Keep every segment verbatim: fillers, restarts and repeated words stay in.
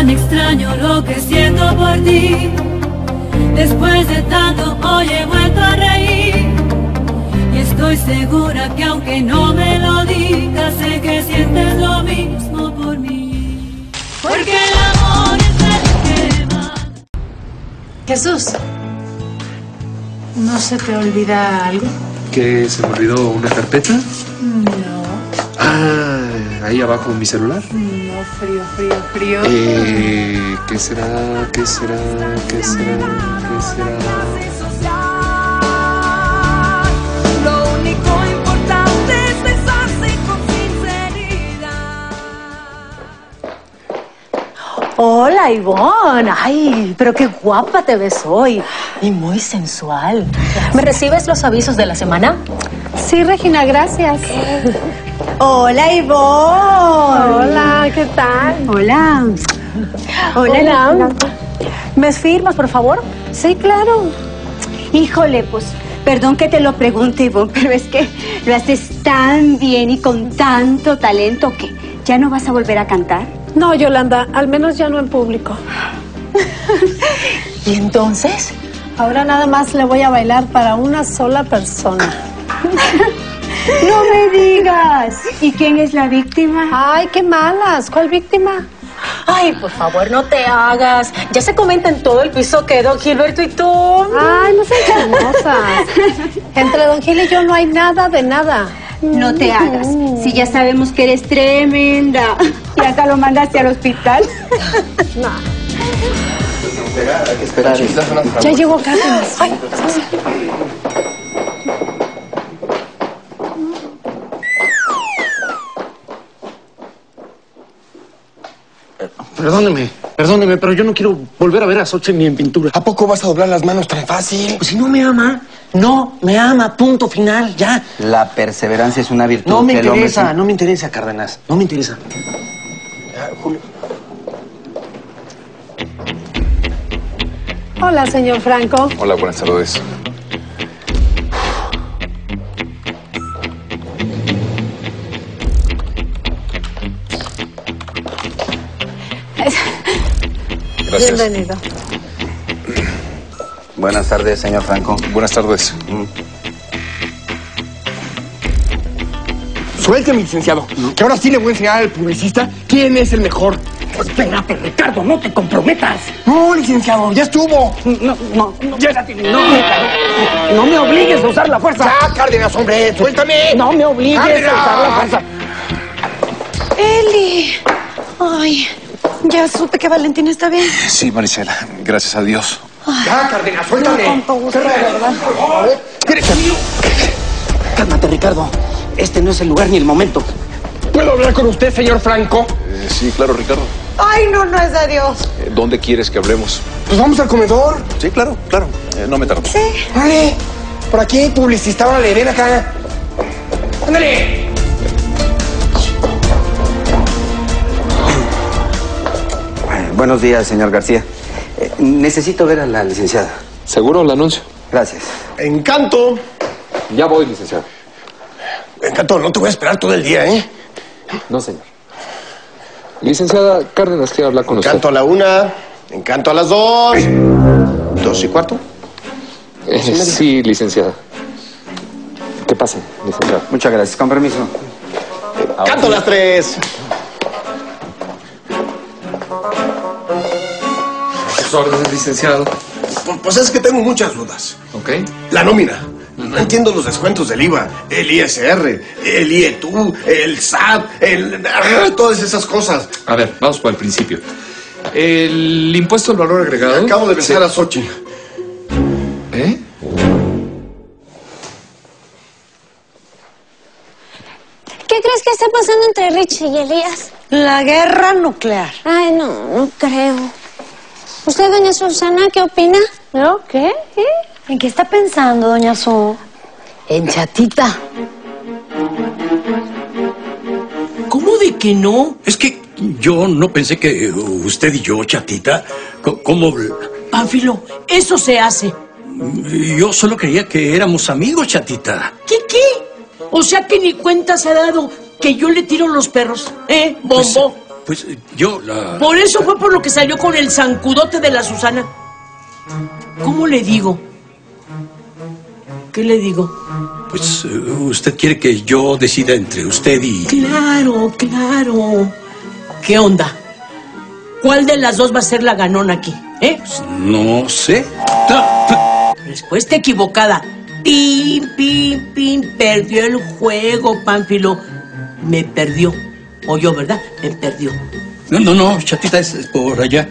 tan extraño lo que siento por ti. Después de tanto hoy he vuelto a reír. Y estoy segura que aunque no me lo digas, sé que sientes lo mismo por mí. Porque el amor es el que mata. Jesús, ¿no se te olvida algo? ¿Que se me olvidó una carpeta? No. Ah, ahí abajo mi celular. No, frío, frío, frío. Eh, ¿qué será? ¿Qué será? ¿Qué será? ¿Qué será? Lo único importante es besarse con sinceridad. Hola, Ivonne. Ay, pero qué guapa te ves hoy. Y muy sensual. ¿Me recibes los avisos de la semana? Sí, Regina, gracias. Hola, Ivonne. Hola, ¿qué tal? Hola. Hola. Hola. ¿Me firmas, por favor? Sí, claro. Híjole, pues, perdón que te lo pregunte, Ivonne, pero es que lo haces tan bien y con tanto talento que ya no vas a volver a cantar. No, Yolanda, al menos ya no en público. ¿Y entonces? Ahora nada más le voy a bailar para una sola persona. ¡No me digas! ¿Y quién es la víctima? Ay, qué malas. ¿Cuál víctima? Ay, por favor, no te hagas. Ya se comenta en todo el piso que don Gilberto y tú... Ay, no sean hermosas. Entre don Gil y yo no hay nada de nada. No te hagas. Si ya sabemos que eres tremenda. Y hasta lo mandaste al hospital. No. Hay que esperar. Ya llegó Cárdenas. Ay. Perdóneme, perdóneme, pero yo no quiero volver a ver a Xochitl ni en pintura. ¿A poco vas a doblar las manos tan fácil? Pues si no me ama, no me ama, punto final, ya. La perseverancia es una virtud. No me que el hombre interesa, sin- no me interesa, Cárdenas, no me interesa. Ya, Julio. Hola, señor Franco. Hola, buenas tardes. Gracias. Bienvenido. Buenas tardes, señor Franco. Buenas tardes. Suélteme, licenciado, que ahora sí le voy a enseñar al publicista quién es el mejor. Espérate, Ricardo, no te comprometas. No, licenciado, ya estuvo. No, no, no. Ya, no, Ricardo. No me obligues a usar la fuerza. Ya, Cárdenas, hombre, suéltame. No me obligues Cárdenas. a usar la fuerza. Eli. Ay, ya supe que Valentina está bien. Sí, Marisela, gracias a Dios. Ya, Cárdenas, suéltame. No, con gusto, de verdad. Por favor. Cálmate, Ricardo. Este no es el lugar ni el momento. ¿Puedo hablar con usted, señor Franco? Eh, sí, claro, Ricardo. Ay, no, no es de Dios. Eh, ¿Dónde quieres que hablemos? Pues vamos al comedor. Sí, claro, claro. Eh, no me tardo. Sí. Vale, por aquí, publicista, órale, ven acá. Ándale. Eh, buenos días, señor García. Eh, necesito ver a la licenciada. ¿Seguro el anuncio? Gracias. Encanto. Ya voy, licenciado. Encanto, no te voy a esperar todo el día, ¿eh? No, señor. Licenciada Cárdenas quiere hablar con Encanto usted. a la una, encanto a las dos. ¿Dos y cuarto? Eh, sí, licenciada. ¿Qué pase, licenciada? Muchas gracias. Con permiso. Encanto a las tres. Sus órdenes, licenciado. Pues es que tengo muchas dudas. ¿Ok? La nómina. No entiendo los descuentos del I V A, el I S R, el I E T U, el S A T, el... ah, todas esas cosas. A ver, vamos por el principio. El impuesto al valor agregado... Acabo de besar se- a Xochitl. ¿Eh? ¿Qué crees que está pasando entre Richie y Elías? La guerra nuclear. Ay, no, no creo. ¿Usted, doña Susana, qué opina? ¿No? ¿Qué? ¿Qué? ¿En qué está pensando, doña Su? En Chatita. ¿Cómo de que no? Es que yo no pensé que usted y yo, Chatita, co- ¿cómo? Pánfilo, eso se hace. Yo solo creía que éramos amigos, Chatita. ¿Qué, qué? O sea que ni cuenta se ha dado que yo le tiro los perros, ¿eh, Pues, bombo? Pues yo la... Por eso fue por lo que salió con el zancudote de la Susana. ¿Cómo le digo? ¿Qué le digo? Pues usted quiere que yo decida entre usted y... Claro, claro. ¿Qué onda? ¿Cuál de las dos va a ser la ganona aquí? ¿Eh? Pues no sé. Respuesta equivocada. Pim, pim, pim. Perdió el juego, Pánfilo. Me perdió. Oyó, ¿verdad? Me perdió. No, no, no, chatita, es por allá.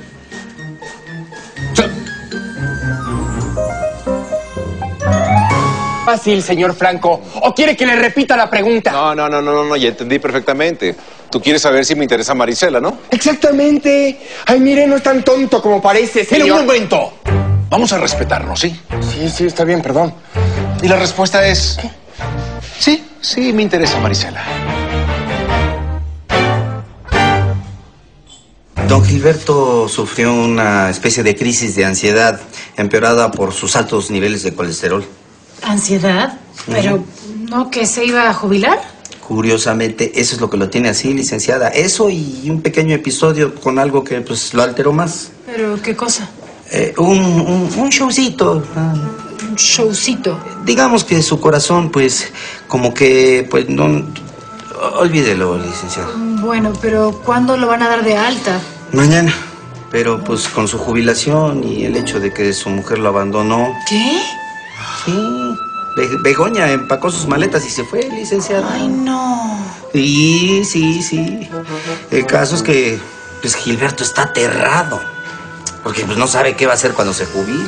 Fácil, señor Franco. ¿O quiere que le repita la pregunta? No, no, no, no, no, ya entendí perfectamente. Tú quieres saber si me interesa Marisela, ¿no? Exactamente. Ay, mire, no es tan tonto como parece, señor. Pero un momento. Vamos a respetarnos, ¿sí? Sí, sí, está bien, perdón. Y la respuesta es... ¿Qué? Sí, sí, me interesa Marisela. Don Gilberto sufrió una especie de crisis de ansiedad empeorada por sus altos niveles de colesterol. ¿Ansiedad? Pero, ¿no que se iba a jubilar? Curiosamente, eso es lo que lo tiene así, licenciada. Eso y un pequeño episodio con algo que pues lo alteró más. ¿Pero qué cosa? Eh, un, un, un showcito. ¿Un showcito? Digamos que su corazón, pues, como que, pues, no... Olvídelo, licenciado. Bueno, pero ¿cuándo lo van a dar de alta? Mañana. Pero, pues, con su jubilación y el hecho de que su mujer lo abandonó... ¿Qué? Sí. Be- Begoña empacó sus maletas y se fue, licenciada. Ay, no. Sí, sí, sí. El caso es que, pues, Gilberto está aterrado. Porque, pues, no sabe qué va a hacer cuando se jubile.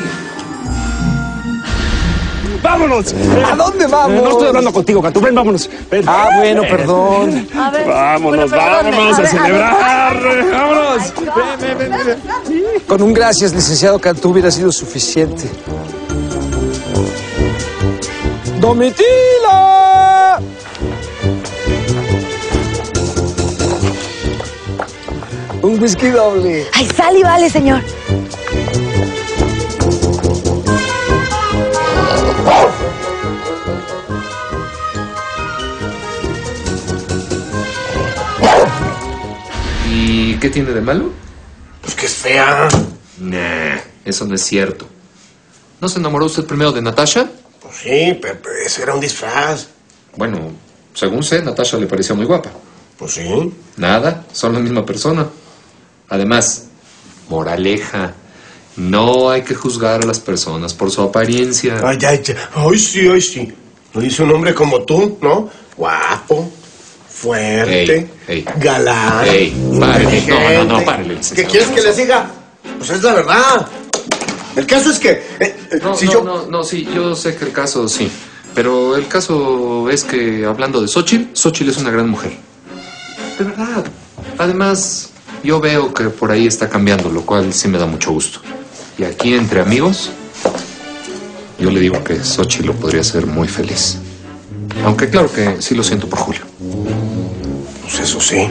¡Vámonos! ¿A dónde vamos? No estoy hablando contigo, Cantú. Ven, vámonos. Ven. Ah, bueno, perdón. A ver, vámonos, bueno, vámonos a, a celebrar. Ver, vámonos. Ven, ven, ven, ven. Con un gracias, licenciado Cantú, hubiera sido suficiente. ¡Domitila! Un whisky doble. Ay, sal y vale, señor. ¿Y qué tiene de malo? Pues que es fea. Nah, eso no es cierto. ¿No se enamoró usted primero de Natasha? Pues sí, pero, pero eso era un disfraz. Bueno, según sé, Natasha le parecía muy guapa. Pues sí. Nada, son la misma persona. Además, moraleja, no hay que juzgar a las personas por su apariencia. Ay, ay, ay, ay sí, ay, sí. Lo dice un hombre como tú, ¿no? Guapo, fuerte, Ey, ey. galán, Ey, párele, inteligente. no, no, no, párele, ¿Qué quieres que les diga? Pues es la verdad. El caso es que... eh, eh, No, si no, yo... no, no, sí, yo sé que el caso sí. Pero el caso es que, hablando de Xóchitl, Xóchitl es una gran mujer. De verdad. Además, yo veo que por ahí está cambiando, lo cual sí me da mucho gusto. Y aquí, entre amigos, yo le digo que Xóchitl lo podría ser muy feliz. Aunque claro que sí lo siento por Julio. Pues eso sí.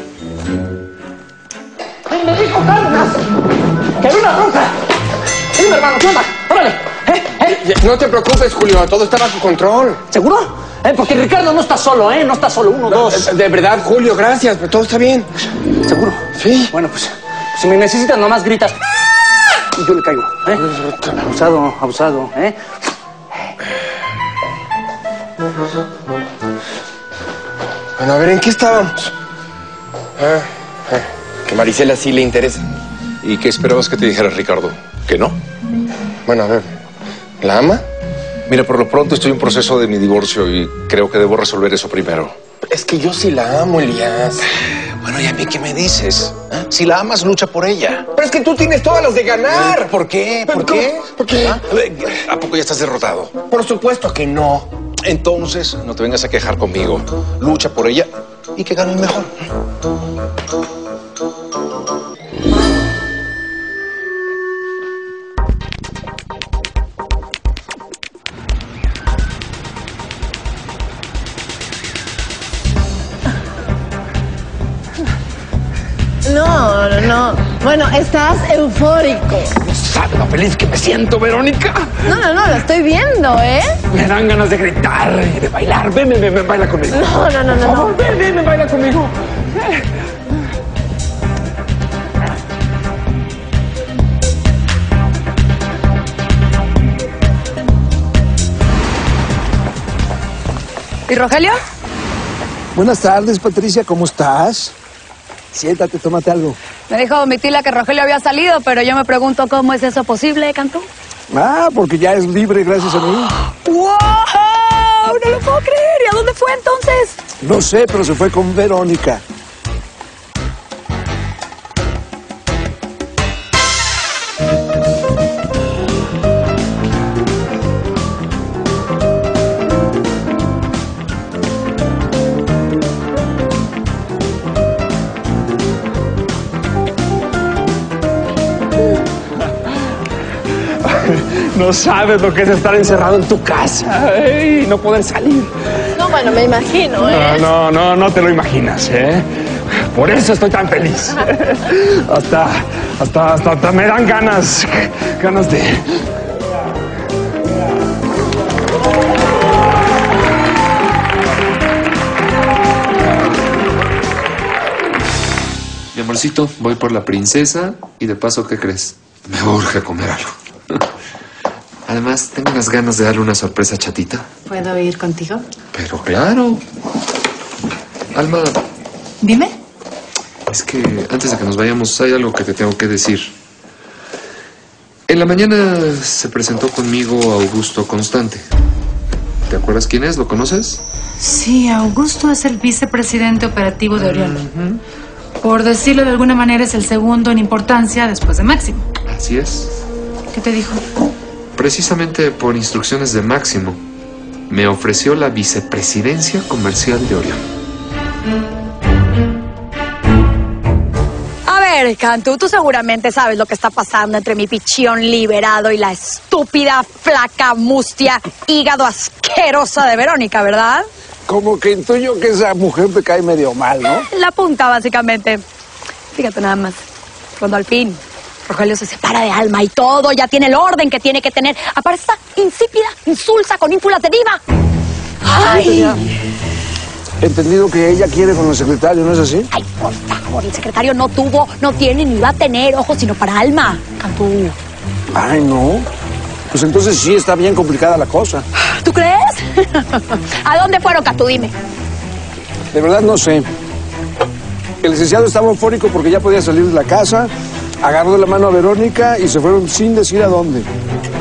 ¡Me dijo Cárdenas! ¡Que hay una bronca! ¡Dime, hermano, qué onda! ¡Órale! ¿Eh? ¿Eh? No te preocupes, Julio, todo está bajo control. ¿Seguro? Eh, porque Ricardo no está solo, ¿eh? No está solo, uno, dos. De verdad, Julio, gracias, pero todo está bien. ¿Seguro? Sí. Bueno, pues, si me necesitas, nomás gritas. Y yo le caigo, ¿eh? Abusado, abusado, ¿eh? Bueno, a ver, ¿en qué estábamos? Ah, ah, que Marisela sí le interesa. ¿Y qué esperabas que te dijera Ricardo? ¿Que no? Bueno, a ver, ¿la ama? Mira, por lo pronto estoy en proceso de mi divorcio y creo que debo resolver eso primero. Es que yo sí la amo, Elías. Bueno, ¿y a mí qué me dices? ¿Eh? Si la amas, lucha por ella. Pero es que tú tienes todas las de ganar. ¿Por qué? ¿Por qué? ¿Por qué? ¿Ah? ¿A poco ya estás derrotado? Por supuesto que no. Entonces, no te vengas a quejar conmigo. Lucha por ella y que gane el mejor. No, no, no. Bueno, estás eufórico. ¿Sabes lo feliz que me siento, Verónica? No, no, no, lo estoy viendo, ¿eh? Me dan ganas de gritar y de bailar. Ven, ven, ven, ven, baila conmigo. No, no, no, no. Por favor, ven, ven, ven, baila conmigo. ¿Y Rogelio? Buenas tardes, Patricia, ¿cómo estás? Siéntate, tómate algo. Me dijo Domitila que Rogelio había salido, pero yo me pregunto cómo es eso posible, Cantú. Ah, porque ya es libre gracias a mí. ¡Wow! No lo puedo creer. ¿Y a dónde fue entonces? No sé, pero se fue con Verónica. No sabes lo que es estar encerrado en tu casa y no poder salir. No, bueno, me imagino, ¿eh? No, no, no, no te lo imaginas, ¿eh? Por eso estoy tan feliz. Hasta, hasta, hasta, hasta me dan ganas, ganas de... Mi amorcito, voy por la princesa y de paso, ¿qué crees? Me urge comer algo. Además, tengo unas ganas de darle una sorpresa a Chatita. ¿Puedo ir contigo? Pero claro. Alma, Dime. es que antes de que nos vayamos hay algo que te tengo que decir. En la mañana se presentó conmigo Augusto Constante. ¿Te acuerdas quién es? ¿Lo conoces? Sí, Augusto es el vicepresidente operativo de Orión. Por decirlo de alguna manera, es el segundo en importancia después de Máximo. Así es. ¿Qué te dijo? Precisamente por instrucciones de Máximo, me ofreció la vicepresidencia comercial de Orión. A ver, Cantú, tú seguramente sabes lo que está pasando entre mi pichión liberado y la estúpida, flaca, mustia, hígado asquerosa de Verónica, ¿verdad? Como que intuyo que esa mujer te cae medio mal, ¿no? La punta, básicamente. Fíjate nada más. Cuando al fin Rogelio se separa de Alma y todo ya tiene el orden que tiene que tener, aparece esta insípida, insulsa, con ínfulas de diva. ¡Ay! He entendido que ella quiere con el secretario, ¿no es así? Ay, por favor, el secretario no tuvo, no tiene ni va a tener ojos sino para Alma, Cantú. Ay, no. Pues entonces sí está bien complicada la cosa. ¿Tú crees? ¿A dónde fueron, Cantú? Dime. De verdad no sé. El licenciado estaba eufórico porque ya podía salir de la casa, agarró de la mano a Verónica y se fueron sin decir a dónde.